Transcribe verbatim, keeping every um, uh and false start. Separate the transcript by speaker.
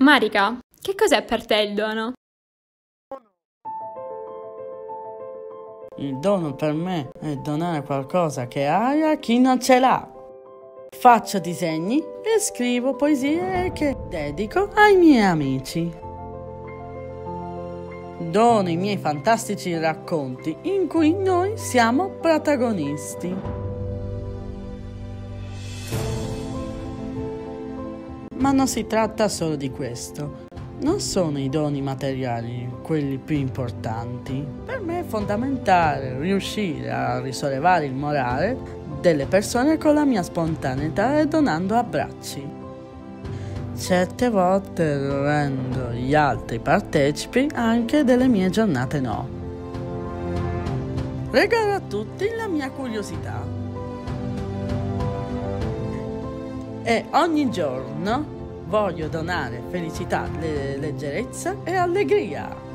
Speaker 1: Marica, che cos'è per te il dono?
Speaker 2: Il dono per me è donare qualcosa che hai a chi non ce l'ha. Faccio disegni e scrivo poesie che dedico ai miei amici. Dono i miei fantastici racconti in cui noi siamo protagonisti. Ma non si tratta solo di questo. Non sono i doni materiali quelli più importanti. Per me è fondamentale riuscire a risollevare il morale delle persone con la mia spontaneità e donando abbracci. Certe volte rendo gli altri partecipi anche delle mie giornate no. Regalo a tutti la mia curiosità. E ogni giorno voglio donare felicità, leggerezza e allegria.